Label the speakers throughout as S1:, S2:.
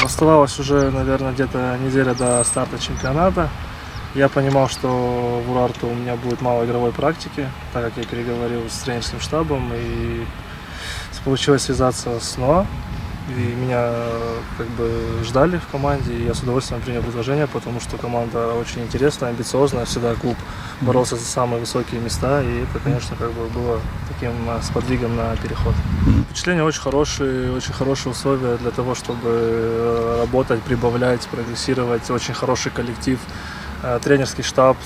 S1: Оставалось уже, наверное, где-то неделя до старта чемпионата. Я понимал, что в Урарту у меня будет мало игровой практики, так как я переговорил с тренерским штабом, и получилось связаться с НОА. И меня как бы ждали в команде, и я с удовольствием принял предложение, потому что команда очень интересная, амбициозная, всегда клуб боролся за самые высокие места, и это, конечно, как бы было таким сподвигом на переход. Впечатления очень хорошие условия для того, чтобы работать, прибавлять, прогрессировать, очень хороший коллектив. Тренерский штаб,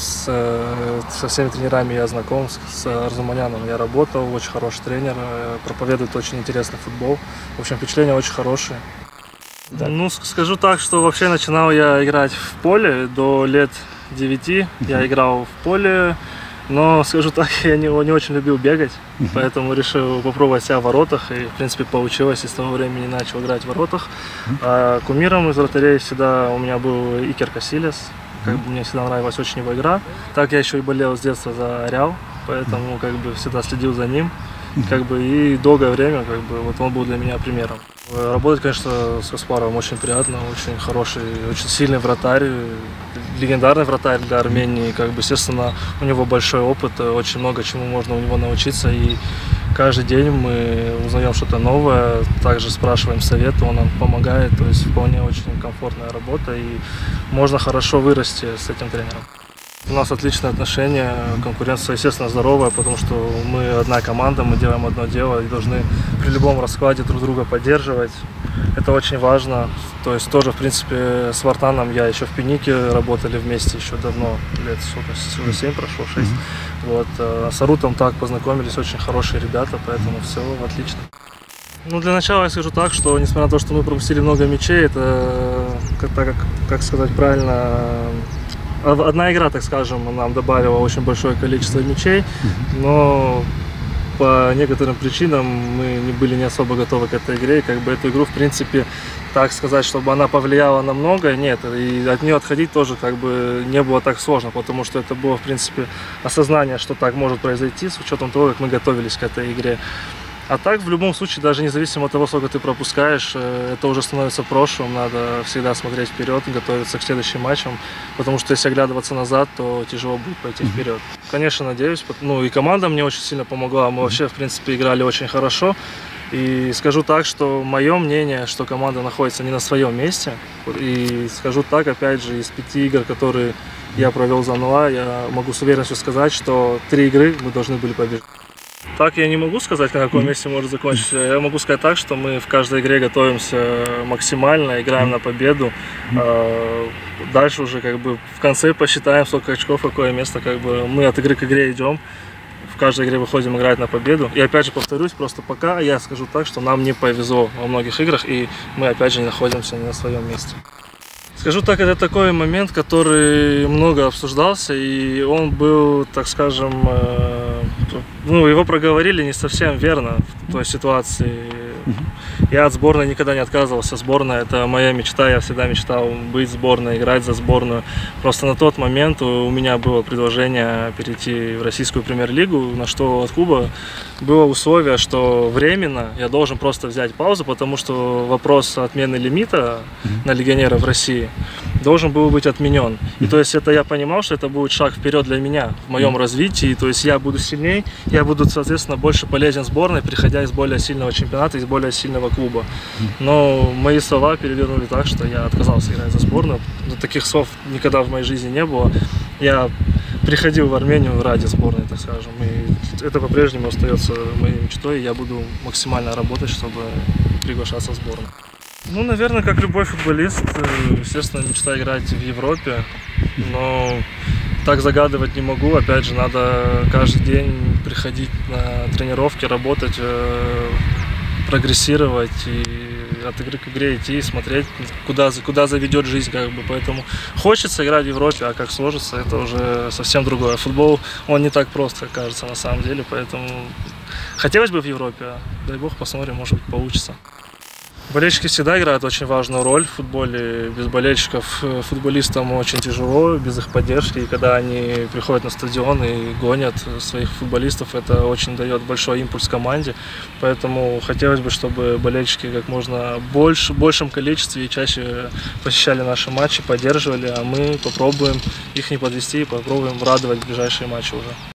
S1: со всеми тренерами я знаком, с Арзуманяном я работал, очень хороший тренер, проповедует очень интересный футбол. В общем, впечатления очень хорошие. Да. Ну, скажу так, что вообще начинал я играть в поле до лет 9. Я играл в поле, но, скажу так, я не очень любил бегать, поэтому решил попробовать себя в воротах, и, в принципе, получилось, и с того времени начал играть в воротах. А кумиром из вратарей всегда у меня был Икер Касильяс. Как бы мне всегда нравилась очень его игра. Так я еще и болел с детства за Реал, поэтому как бы всегда следил за ним. Как бы и долгое время как бы вот он был для меня примером. Работать, конечно, с Каспаровым очень приятно, очень хороший, очень сильный вратарь, легендарный вратарь для Армении. Как бы, естественно, у него большой опыт, очень много чему можно у него научиться. И каждый день мы узнаем что-то новое, также спрашиваем совет, он нам помогает. То есть вполне очень комфортная работа, и можно хорошо вырасти с этим тренером. У нас отличные отношения, конкуренция, естественно, здоровая, потому что мы одна команда, мы делаем одно дело и должны при любом раскладе друг друга поддерживать. Это очень важно. То есть тоже, в принципе, с Вартаном я еще в Пенике работали вместе еще давно, лет сколько, 7 прошло, 6. Вот. А с Арутом так познакомились, очень хорошие ребята, поэтому все отлично. Ну, для начала я скажу так, что несмотря на то, что мы пропустили много мячей, это, как сказать правильно, одна игра, так скажем, нам добавила очень большое количество мячей, но по некоторым причинам мы были не особо готовы к этой игре, и как бы эту игру, в принципе, так сказать, чтобы она повлияла на многое, нет, и от нее отходить тоже как бы не было так сложно, потому что это было, в принципе, осознание, что так может произойти, с учетом того, как мы готовились к этой игре. А так, в любом случае, даже независимо от того, сколько ты пропускаешь, это уже становится прошлым, надо всегда смотреть вперед, готовиться к следующим матчам, потому что если оглядываться назад, то тяжело будет пойти вперед. Конечно, надеюсь, ну и команда мне очень сильно помогла, мы вообще, в принципе, играли очень хорошо. И скажу так, что мое мнение, что команда находится не на своем месте, и скажу так, опять же, из 5 игр, которые я провел за НОА, я могу с уверенностью сказать, что 3 игры мы должны были победить. Так я не могу сказать, на каком месте может закончиться. Я могу сказать так, что мы в каждой игре готовимся максимально, играем на победу. Дальше уже как бы в конце посчитаем, сколько очков, какое место. Как бы мы от игры к игре идем. В каждой игре выходим играть на победу. И опять же повторюсь, просто пока я скажу так, что нам не повезло во многих играх, и мы опять же не находимся не на своем месте. Скажу так, это такой момент, который много обсуждался, и он был, так скажем, ну, его проговорили не совсем верно в той ситуации. Я от сборной никогда не отказывался. Сборная – это моя мечта, я всегда мечтал быть в сборной, играть за сборную. Просто на тот момент у меня было предложение перейти в российскую премьер-лигу, на что от клуба было условие, что временно я должен просто взять паузу, потому что вопрос отмены лимита на легионеров в России должен был быть отменен. И то есть это я понимал, что это будет шаг вперед для меня в моем развитии. То есть я буду сильней, я буду, соответственно, больше полезен сборной, приходя из более сильного чемпионата, из более сильного клуба. Но мои слова перевернули так, что я отказался играть за сборную. Но таких слов никогда в моей жизни не было. Я приходил в Армению ради сборной, так скажем. И это по-прежнему остается моей мечтой. И я буду максимально работать, чтобы приглашаться в сборную. Ну, наверное, как любой футболист, естественно, мечта играть в Европе, но так загадывать не могу. Опять же, надо каждый день приходить на тренировки, работать, прогрессировать и от игры к игре идти, смотреть, куда заведет жизнь, как бы. Поэтому хочется играть в Европе, а как сложится, это уже совсем другое. Футбол, он не так прост, как кажется на самом деле, поэтому хотелось бы в Европе, а дай бог, посмотрим, может быть, получится. Болельщики всегда играют очень важную роль в футболе. Без болельщиков футболистам очень тяжело, без их поддержки. И когда они приходят на стадион и гонят своих футболистов, это очень дает большой импульс команде. Поэтому хотелось бы, чтобы болельщики как можно в большем количестве и чаще посещали наши матчи, поддерживали, а мы попробуем их не подвести и попробуем радовать в ближайшие матчи уже.